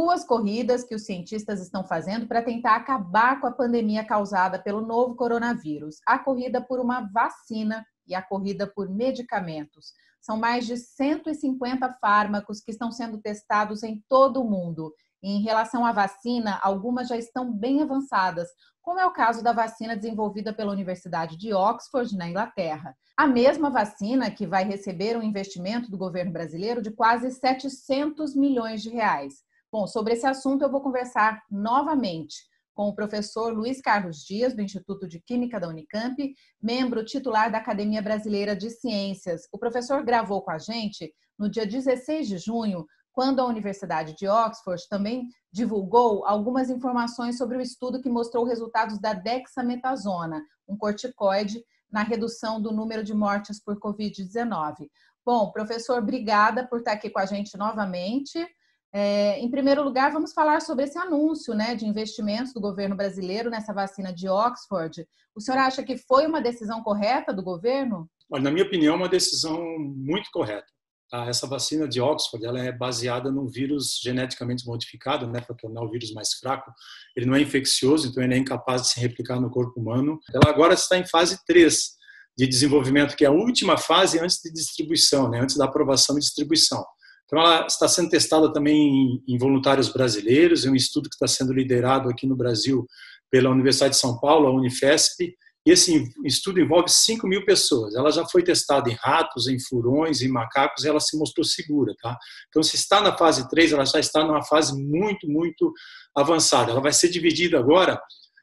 duas corridas que os cientistas estão fazendo para tentar acabar com a pandemia causada pelo novo coronavírus. A corrida por uma vacina e a corrida por medicamentos. São mais de 150 fármacos que estão sendo testados em todo o mundo. Em relação à vacina, algumas já estão bem avançadas, como é o caso da vacina desenvolvida pela Universidade de Oxford, na Inglaterra. A mesma vacina que vai receber um investimento do governo brasileiro de quase 700 milhões de reais. Bom, sobre esse assunto eu vou conversar novamente com o professor Luiz Carlos Dias, do Instituto de Química da Unicamp, membro titular da Academia Brasileira de Ciências. O professor gravou com a gente no dia 16 de junho, quando a Universidade de Oxford também divulgou algumas informações sobre o estudo que mostrou resultados da dexametasona, um corticoide, na redução do número de mortes por Covid-19. Bom, professor, obrigada por estar aqui com a gente novamente. Em primeiro lugar, vamos falar sobre esse anúncio, né, de investimentos do governo brasileiro nessa vacina de Oxford. O senhor acha que foi uma decisão correta do governo? Olha, na minha opinião, é uma decisão muito correta. Essa vacina de Oxford, ela é baseada num vírus geneticamente modificado, né, para tornar o vírus mais fraco. Ele não é infeccioso, então ele é incapaz de se replicar no corpo humano. Ela agora está em fase 3 de desenvolvimento, que é a última fase antes de distribuição, né, antes da aprovação e distribuição. Então ela está sendo testada também em voluntários brasileiros, é um estudo que está sendo liderado aqui no Brasil pela Universidade de São Paulo, a Unifesp. E esse estudo envolve 5 mil pessoas. Ela já foi testada em ratos, em furões, em macacos, e ela se mostrou segura. Tá? Então, se está na fase 3, ela já está numa fase muito, muito avançada. Ela vai ser dividida agora,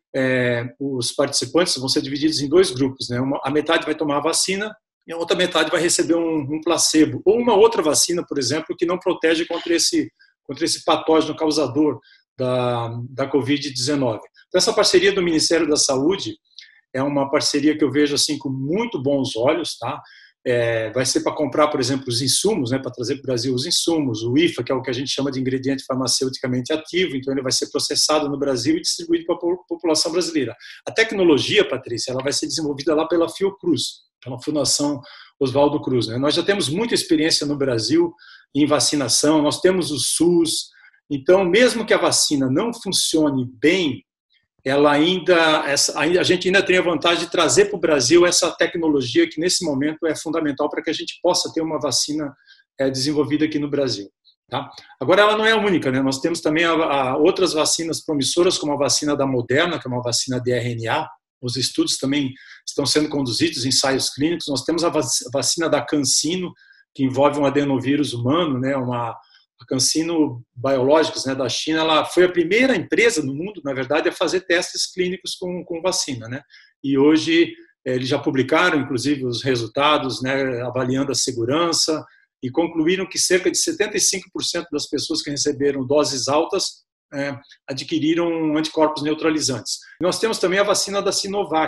os participantes vão ser divididos em 2 grupos. Né? A metade vai tomar a vacina e a outra metade vai receber um placebo. Ou uma outra vacina, por exemplo, que não protege contra esse patógeno causador da Covid-19. Então, essa parceria do Ministério da Saúde é uma parceria que eu vejo assim com muito bons olhos, tá? Vai ser para comprar, por exemplo, os insumos, né, para trazer para o Brasil os insumos, o IFA, que é o que a gente chama de ingrediente farmaceuticamente ativo, então ele vai ser processado no Brasil e distribuído para a população brasileira. A tecnologia, Patrícia, ela vai ser desenvolvida lá pela Fiocruz, pela Fundação Oswaldo Cruz, né? Nós já temos muita experiência no Brasil em vacinação, nós temos o SUS, então mesmo que a vacina não funcione bem, a gente ainda tem a vantagem de trazer para o Brasil essa tecnologia que, nesse momento, é fundamental para que a gente possa ter uma vacina desenvolvida aqui no Brasil. Tá? Agora, ela não é a única, né? Nós temos também outras vacinas promissoras, como a vacina da Moderna, que é uma vacina de RNA. Os estudos também estão sendo conduzidos, ensaios clínicos. Nós temos a vacina da CanSino, que envolve um adenovírus humano, né? A CanSino Biológicos, né, da China, ela foi a primeira empresa no mundo, na verdade, a fazer testes clínicos com vacina, né? E hoje eles já publicaram, inclusive, os resultados, né, avaliando a segurança e concluíram que cerca de 75% das pessoas que receberam doses altas adquiriram anticorpos neutralizantes. Nós temos também a vacina da Sinovac,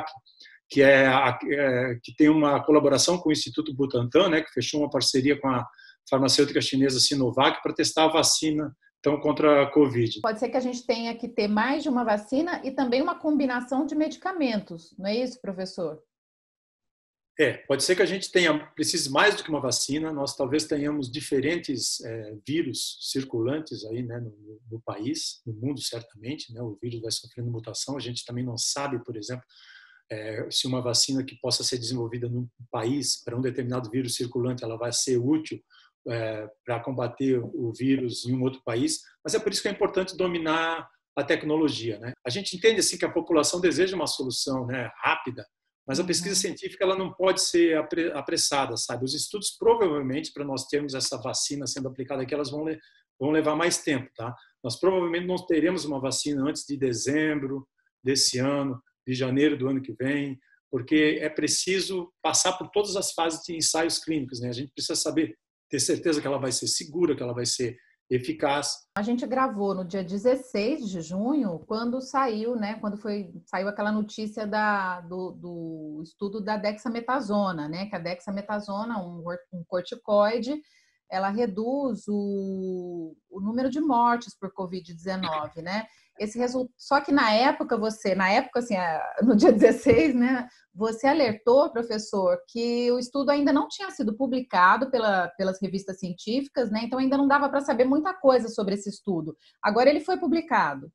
que tem uma colaboração com o Instituto Butantan, né, que fechou uma parceria com a farmacêutica chinesa Sinovac para testar a vacina então, contra a Covid. Pode ser que a gente tenha que ter mais de uma vacina e também uma combinação de medicamentos, não é isso, professor? Pode ser que a gente precise mais do que uma vacina, nós talvez tenhamos diferentes vírus circulantes aí, né, no país, no mundo certamente, né, o vírus vai sofrendo mutação, a gente também não sabe, por exemplo, se uma vacina que possa ser desenvolvida num país para um determinado vírus circulante, ela vai ser útil para combater o vírus em um outro país, mas é por isso que é importante dominar a tecnologia, né? A gente entende assim que a população deseja uma solução, né, rápida, mas a pesquisa científica ela não pode ser apressada, sabe? Os estudos provavelmente para nós termos essa vacina sendo aplicada aqui, elas vão levar mais tempo, tá? Nós provavelmente não teremos uma vacina antes de dezembro desse ano, de janeiro do ano que vem, porque é preciso passar por todas as fases de ensaios clínicos, né? A gente precisa ter certeza que ela vai ser segura, que ela vai ser eficaz. A gente gravou no dia 16 de junho, quando saiu, né? Saiu aquela notícia do estudo da dexametasona, né? Que a dexametasona, um corticoide, ela reduz o número de mortes por Covid-19, né? Só que na época, assim, no dia 16, né, você alertou, professor, que o estudo ainda não tinha sido publicado pelas revistas científicas, né? Então ainda não dava para saber muita coisa sobre esse estudo. Agora ele foi publicado.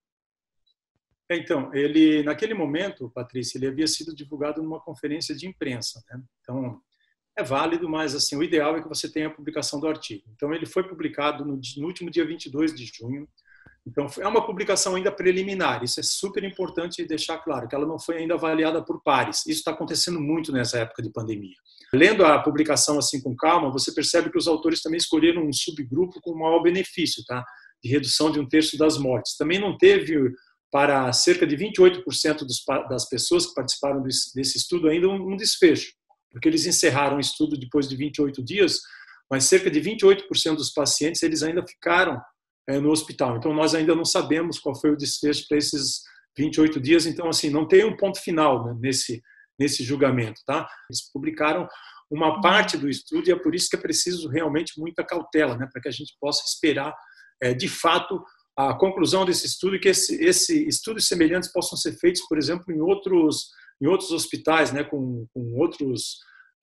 Então, naquele momento, Patrícia, ele havia sido divulgado numa conferência de imprensa, né? Então, é válido, mas assim, o ideal é que você tenha a publicação do artigo. Então, ele foi publicado no último dia 22 de junho. Então, é uma publicação ainda preliminar. Isso é super importante deixar claro, que ela não foi ainda avaliada por pares. Isso está acontecendo muito nessa época de pandemia. Lendo a publicação assim com calma, você percebe que os autores também escolheram um subgrupo com maior benefício, tá? De redução de 1/3 das mortes. Também não teve, para cerca de 28% das pessoas que participaram desse estudo, ainda um desfecho, porque eles encerraram o estudo depois de 28 dias, mas cerca de 28% dos pacientes eles ainda ficaram no hospital. Então, nós ainda não sabemos qual foi o desfecho para esses 28 dias. Então, assim, não tem um ponto final, né, nesse julgamento, tá? Eles publicaram uma parte do estudo e é por isso que é preciso realmente muita cautela, né, para que a gente possa esperar, de fato, a conclusão desse estudo e que estudos semelhantes possam ser feitos, por exemplo, em outros hospitais, né, com outros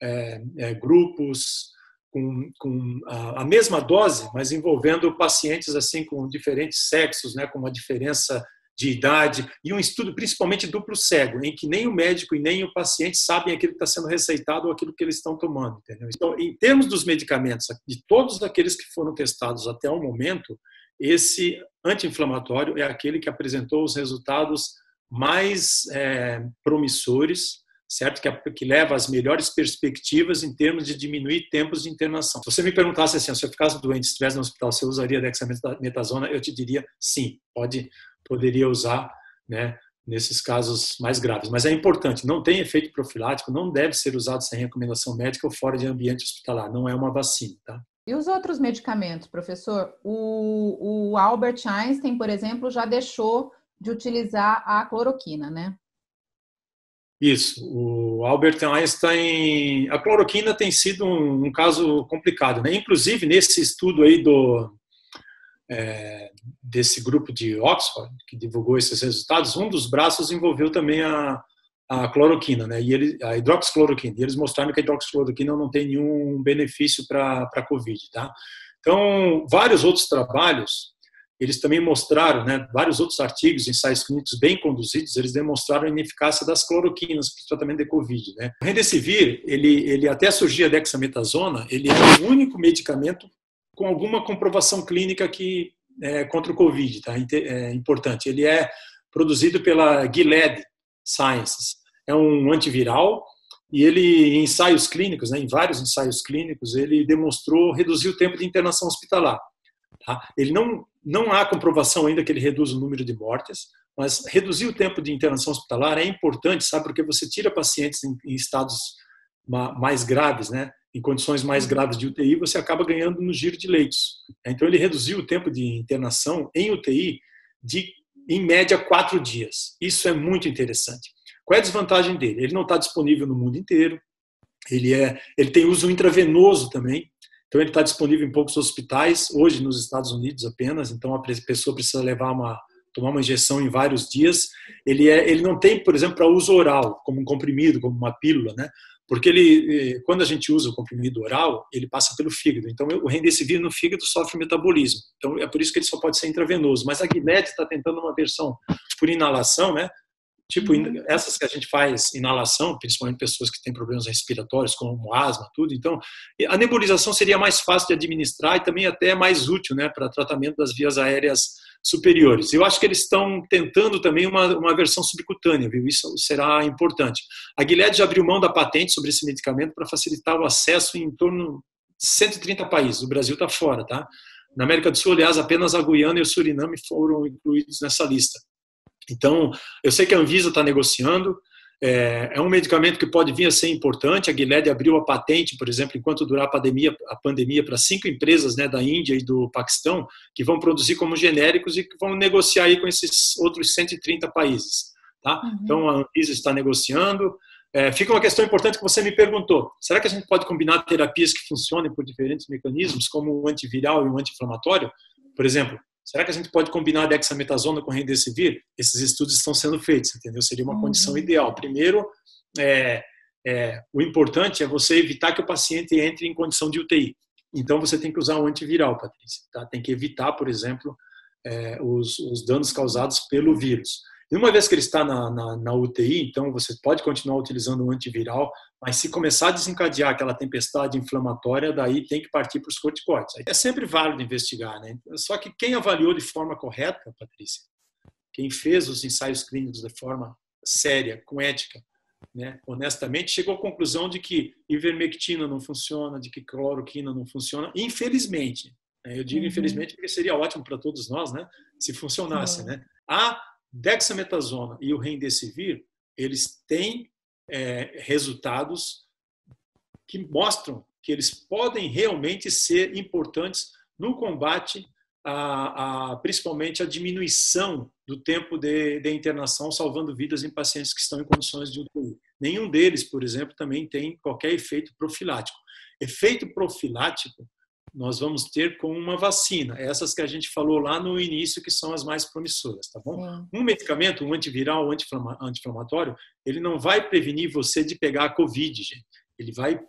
grupos, com a mesma dose, mas envolvendo pacientes assim com diferentes sexos, né, com uma diferença de idade, e um estudo principalmente duplo cego, em que nem o médico e nem o paciente sabem aquilo que está sendo receitado ou aquilo que eles estão tomando. Entendeu? Então, em termos dos medicamentos, de todos aqueles que foram testados até o momento, esse anti-inflamatório é aquele que apresentou os resultados mais promissores, certo? Que leva às melhores perspectivas em termos de diminuir tempos de internação. Se você me perguntasse assim, se eu ficasse doente, se estivesse no hospital, você usaria dexametasona? Eu te diria sim, poderia usar, né, nesses casos mais graves. Mas é importante, não tem efeito profilático, não deve ser usado sem recomendação médica ou fora de ambiente hospitalar, não é uma vacina, tá? E os outros medicamentos, professor? O Albert Einstein, por exemplo, já deixou de utilizar a cloroquina, né? Isso, o Albert Einstein, a cloroquina tem sido um caso complicado, né? Inclusive nesse estudo aí desse grupo de Oxford que divulgou esses resultados, um dos braços envolveu também a cloroquina, né? A hidroxicloroquina. E eles mostraram que a hidroxicloroquina não tem nenhum benefício para a COVID, tá? Então, vários outros trabalhos eles também mostraram, né, vários outros artigos, ensaios clínicos bem conduzidos, eles demonstraram a ineficácia das cloroquinas para o tratamento de Covid. Né? O Remdesivir, ele até surgia a dexametasona, ele é o único medicamento com alguma comprovação clínica contra o Covid, tá? É importante. Ele é produzido pela Gilead Sciences, é um antiviral e ele, em ensaios clínicos, né, em vários ensaios clínicos, ele demonstrou reduzir o tempo de internação hospitalar. Tá? Ele não há comprovação ainda que ele reduz o número de mortes, mas reduzir o tempo de internação hospitalar é importante, sabe, porque você tira pacientes em estados mais graves, né, em condições mais graves de UTI, você acaba ganhando no giro de leitos. Então, ele reduziu o tempo de internação em UTI de, em média, 4 dias. Isso é muito interessante. Qual é a desvantagem dele? Ele não está disponível no mundo inteiro, ele tem uso intravenoso também. Então, ele está disponível em poucos hospitais, hoje nos Estados Unidos apenas, então a pessoa precisa tomar uma injeção em vários dias. Ele não tem, por exemplo, para uso oral, como um comprimido, como uma pílula, né? Porque quando a gente usa o comprimido oral, ele passa pelo fígado. Então, o Remdesivir no fígado sofre metabolismo. Então, é por isso que ele só pode ser intravenoso. Mas a Gilead está tentando uma versão por inalação, né? Tipo, essas que a gente faz inalação, principalmente pessoas que têm problemas respiratórios, como asma, tudo. Então, a nebulização seria mais fácil de administrar e também até mais útil, né, para tratamento das vias aéreas superiores. Eu acho que eles estão tentando também uma versão subcutânea, viu? Isso será importante. A Gilead já abriu mão da patente sobre esse medicamento para facilitar o acesso em torno de 130 países. O Brasil está fora, tá? Na América do Sul, aliás, apenas a Guiana e o Suriname foram incluídos nessa lista. Então, eu sei que a Anvisa está negociando, é um medicamento que pode vir a ser importante. A Gilead abriu a patente, por exemplo, enquanto durar a pandemia para 5 empresas, né, da Índia e do Paquistão, que vão produzir como genéricos e que vão negociar aí com esses outros 130 países. Tá? Então, a Anvisa está negociando. Fica uma questão importante que você me perguntou. Será que a gente pode combinar terapias que funcionem por diferentes mecanismos, como o antiviral e o anti-inflamatório? Por exemplo, Será que a gente pode combinar a dexametasona com remdesivir? Esses estudos estão sendo feitos, entendeu? Seria uma condição ideal. Primeiro, o importante é você evitar que o paciente entre em condição de UTI. Então, você tem que usar um antiviral, Patrícia. Tá? Tem que evitar, por exemplo, os danos causados pelo vírus. E uma vez que ele está na UTI, então você pode continuar utilizando um antiviral, mas se começar a desencadear aquela tempestade inflamatória, daí tem que partir para os corticoides. É sempre válido investigar, né? Só que quem avaliou de forma correta, Patrícia, quem fez os ensaios clínicos de forma séria, com ética, né, honestamente, chegou à conclusão de que ivermectina não funciona, de que cloroquina não funciona, infelizmente. Eu digo infelizmente porque seria ótimo para todos nós, né, se funcionasse. Né? A dexametasona e o remdesivir, eles têm resultados que mostram que eles podem realmente ser importantes no combate principalmente a diminuição do tempo de internação, salvando vidas em pacientes que estão em condições de UTI. Nenhum deles, por exemplo, também tem qualquer efeito profilático. Efeito profilático nós vamos ter com uma vacina, essas que a gente falou lá no início, que são as mais promissoras, tá bom? Um medicamento, um antiviral, um anti-inflamatório, ele não vai prevenir você de pegar a Covid, gente. Ele vai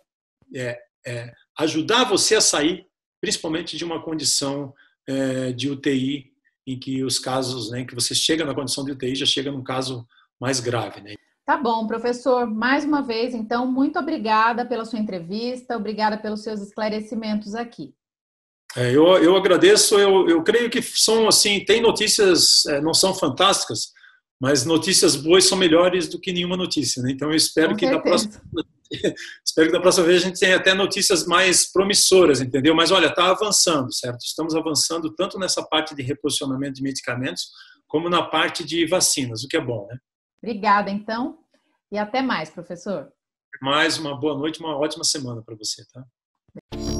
ajudar você a sair, principalmente de uma condição de UTI, em que os casos, né, que você chega na condição de UTI, já chega num caso mais grave, né? Tá bom, professor. Mais uma vez, então, muito obrigada pela sua entrevista, obrigada pelos seus esclarecimentos aqui. Eu agradeço. Eu creio que são assim, tem notícias, não são fantásticas, mas notícias boas são melhores do que nenhuma notícia, né? Então eu espero que da próxima vez a gente tenha até notícias mais promissoras, entendeu? Mas olha, está avançando, certo? Estamos avançando tanto nessa parte de reposicionamento de medicamentos como na parte de vacinas, o que é bom, né? Obrigada, então, e até mais, professor. Mais uma boa noite, uma ótima semana para você, tá?